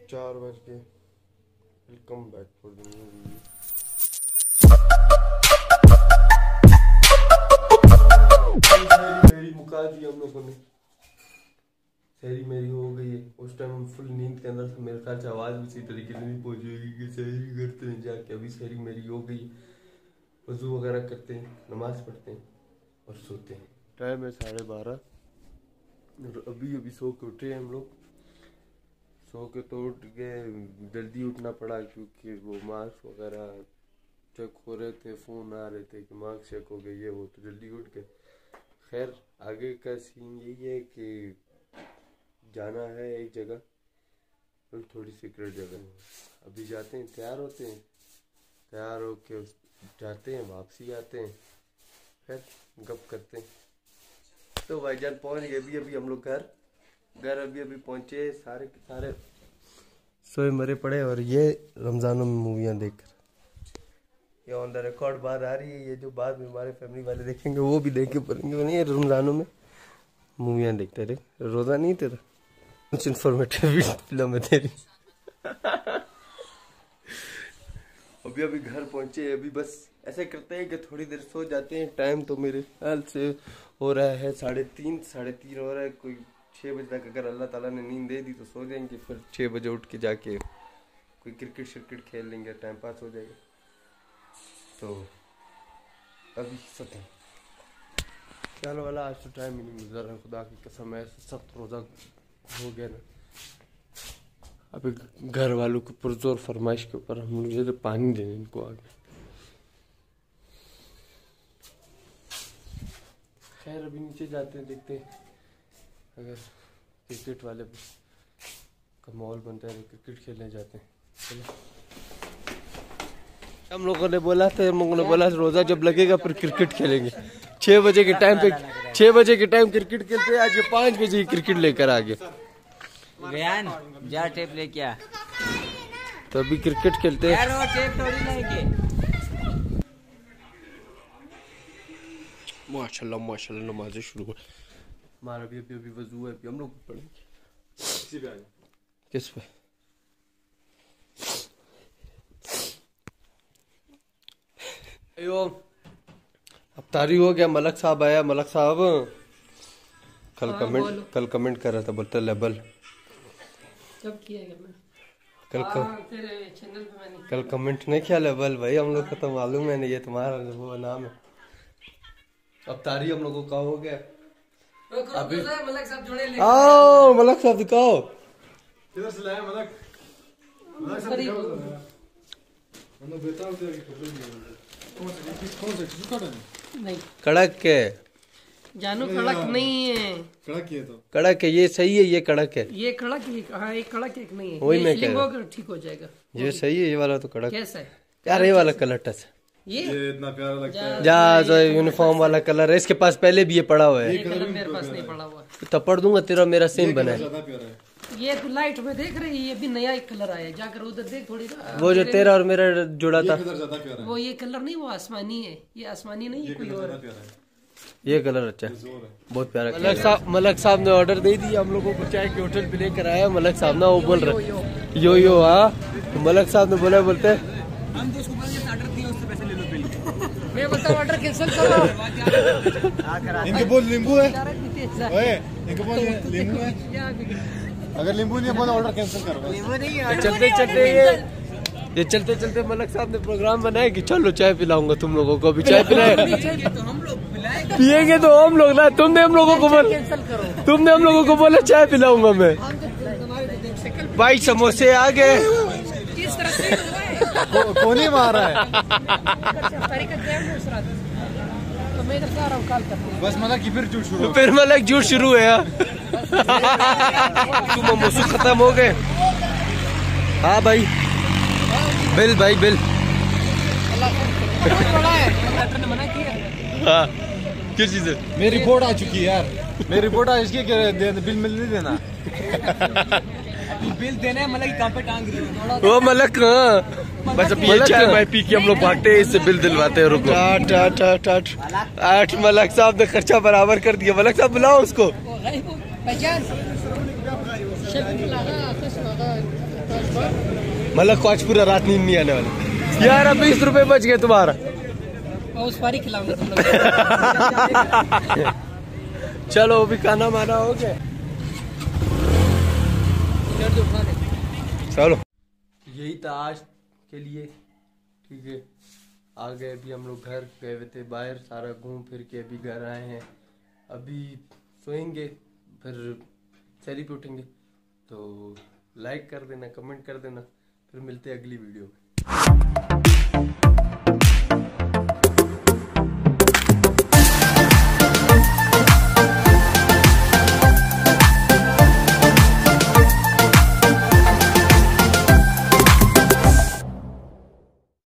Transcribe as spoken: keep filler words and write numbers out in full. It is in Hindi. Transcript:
चार बज के। Welcome back for the new video. मेरी मुका दी हम लोगों ने, सहरी मेरी हो गई है। उस टाइम हम फुल नींद के अंदर था, मेरे ख्याल से आवाज़ भी इसी तरीके से नहीं पहुंचेगी कि सहरी करते हैं जाके। अभी सहरी मेरी हो गई, वजू वगैरह करते हैं, नमाज पढ़ते हैं और सोते हैं। टाइम है साढ़े बारह। अभी अभी सो के उठे हम लोग। सो के तो उठ के जल्दी उठना पड़ा क्योंकि वो मार्क्स वगैरह चेक हो रहे थे, फ़ोन आ रहे थे कि मार्क्स चेक हो गए, ये वो, तो जल्दी उठ के। खैर आगे का सीन यही है कि जाना है एक जगह, तो थोड़ी सीक्रेट जगह। अभी जाते हैं, तैयार होते हैं, तैयार होके जाते हैं, वापसी आते हैं, फिर गप करते हैं। तो भाईजान पहुंच गए अभी अभी हम लोग घर घर अभी अभी पहुंचे, सारे के सारे सोए मरे पड़े। और ये रमज़ानों में मूवियाँ देखकर, ये ऑन द रिकॉर्ड बात आ रही है। ये जो बाद में हमारे फैमिली वाले देखेंगे वो भी देख के पड़ेंगे। नहीं, रमज़ानों में मूवियाँ देखते रहे, रोज़ा नहीं तेरा, कुछ इन्फॉर्मेटिव फिल्म है तेरी। अभी अभी घर पहुंचे, अभी बस ऐसे करते हैं कि थोड़ी देर सो जाते हैं। टाइम तो मेरे ख्याल से हो रहा है साढ़े तीन साढ़े तीन हो रहा है। कोई छः बजे तक अगर अल्लाह ताला ने नींद दे दी तो सो जाएंगे, फिर छः बजे उठ के जाके कोई क्रिकेट श्रिकेट खेल लेंगे, टाइम पास हो जाएगा। तो अभी सोते हैं। चलो वाला आज तो टाइम ही नहीं मिल रहा, खुदा की कसम है, सख्त रोज़ा हो गया ना। अभी घर वालों की पुरजोर फरमाइश के ऊपर हम लोग तो पानी देने इनको आगे। खैर अभी नीचे जाते हैं, देखते हैं अगर क्रिकेट वाले का माहौल बनता है तो क्रिकेट खेलने जाते हैं। चलो, हम लोगों ने बोला था हम लोगों ने बोला रोज़ा जब लगेगा फिर क्रिकेट खेलेंगे। छः बजे के टाइम पे छः बजे के टाइम क्रिकेट खेलते हैं। आज ये पाँच बजे क्रिकेट लेकर आ गए। जा टेप लेके आ, तो अभी क्रिकेट खेलते हैं। यार वो टेप थोड़ी लेके। माशाल्लाह माशाल्लाह नमाज़ें शुरू हो। हमारा भी अभी अभी वजू है, अभी हम लोग पढ़ेंगे। किस पे? अयो अब तारी हो गया। मलक साहब आया। मलक साहब कल कमेंट कल कमेंट कर रहा था, बोलता लेबल कब किया है मैं? कल आ, तेरे चैनल पे मैंने कल कमेंट नहीं किया लेबल। भाई हम लोग को तो मालूम है नहीं, ये तुम्हारा वो नाम है। अब तारी हम लोगों का हो गया। अभी मलक साहब जोड़े ले आओ मलक साहब दिखाओ किधर से लाया मलक? मलक साहब क्या बोल रहा है? मैंने बेटा उधर की खबर नहीं। कौन सा कौन सा सुखा नहीं, कड़क के जानू कड़क नहीं है। कड़क किया तो कड़क है, ये सही है, ये कड़क है। ये कड़क ही हाँ, एक कड़क एक नहीं है। वही ये मैं कह स्लिम रहा होकर ठीक हो जाएगा। ये सही है, ये वाला तो कड़क। कैसा है यार ये वाला कलर टच है। ये ये इतना प्यारा लगता है। जा जो यूनिफॉर्म वाला कलर है, इसके पास पहले भी ये पड़ा हुआ है। ये कलर मेरे पास नहीं पड़ा हुआ। थप्पड़ दूंगा तेरा मेरा सेम बना है। ज्यादा प्यारा है। ये तो लाइट में देख रही है, ये भी नया एक कलर आया है। जाकर उधर देख थोड़ी ना, वो जो तेरा और मेरा जुड़ा था, ये कलर ज्यादा प्यारा है। वो ये कलर नहीं, वो आसमानी है। ये आसमानी नहीं है, कोई और ज्यादा है। प्यारा है। ये कलर अच्छा है, जोर है। बहुत प्यारा। मलक साहब मलक साहब ने ऑर्डर दे दिया हम लोगों को, चाय के होटल पे लेकर आया मलक साहब ना। वो बोल रहे यो यो हाँ, तो मलक साहब ने बोला बोलते हम तो उसको बोलेंगे ऑर्डर दिया, उससे पैसे ले लो बिल। मैं बताऊँ ऑर्डर कैंसिल करो। इनके बोल नींबू है। ओए इनके बोल नींबू है। अगर नींबू नहीं है बोल ऑर्डर कैंसिल करो। नींबू नहीं है। चलते चलते ये ये चलते चलते मलक साहब ने प्रोग्राम बनाया कि चलो चाय पिलाऊंगा तुम लोगों को। अभी चाय पिलाए तो हम लोग पिलाएंगे, पियेंगे तो हम लोग ना। तुमने हम लोगों को बोला कैंसिल करो। तुमने हम लोगों को बोला चाय पिलाऊंगा मैं। भाई समोसे आ गए। किस तरह से हुआ है? कौन ही मार रहा है? तो मैं इधर से आ रहा हूँ, कॉल करते हैं। बस मलक की फिर झूठ शुरू तो फिर मलक झूठ शुरू है यार। तुम मोमोस खत्म हो गए। हाँ भाई बिल भाई बिल। डॉक्टर ने मना किया। हाँ किस चीज है? मेरी रिपोर्ट आ चुकी है यार। मेरी रिपोर्ट आ इसकी बिल मिल नहीं देना। बिल देना है। मतलब कहाँ पे टांग रही है वो मलक हाँ। बस अब ये चाय भाई पी के हम लोग भागते हैं, इससे बिल दिलवाते हैं। रुको आठ आठ आठ आठ आठ मलक साहब ने खर्चा बराबर कर दिया। मलक साहब बुलाओ उसको। मतलब आज पूरा रात नींद नहीं आने वाली यार। बीस रुपए बच गए तुम्हारा, उस पारी खिलाऊंगा तुम लोग। चलो अभी खाना माना हो गया, चलो यही था आज के लिए, ठीक है। आ गए अभी हम लोग, घर गए हुए थे बाहर, सारा घूम फिर के अभी घर आए हैं। अभी सोएंगे फिर सैरी पे उठेंगे। तो लाइक कर देना, कमेंट कर देना, फिर मिलते हैं अगली वीडियो में।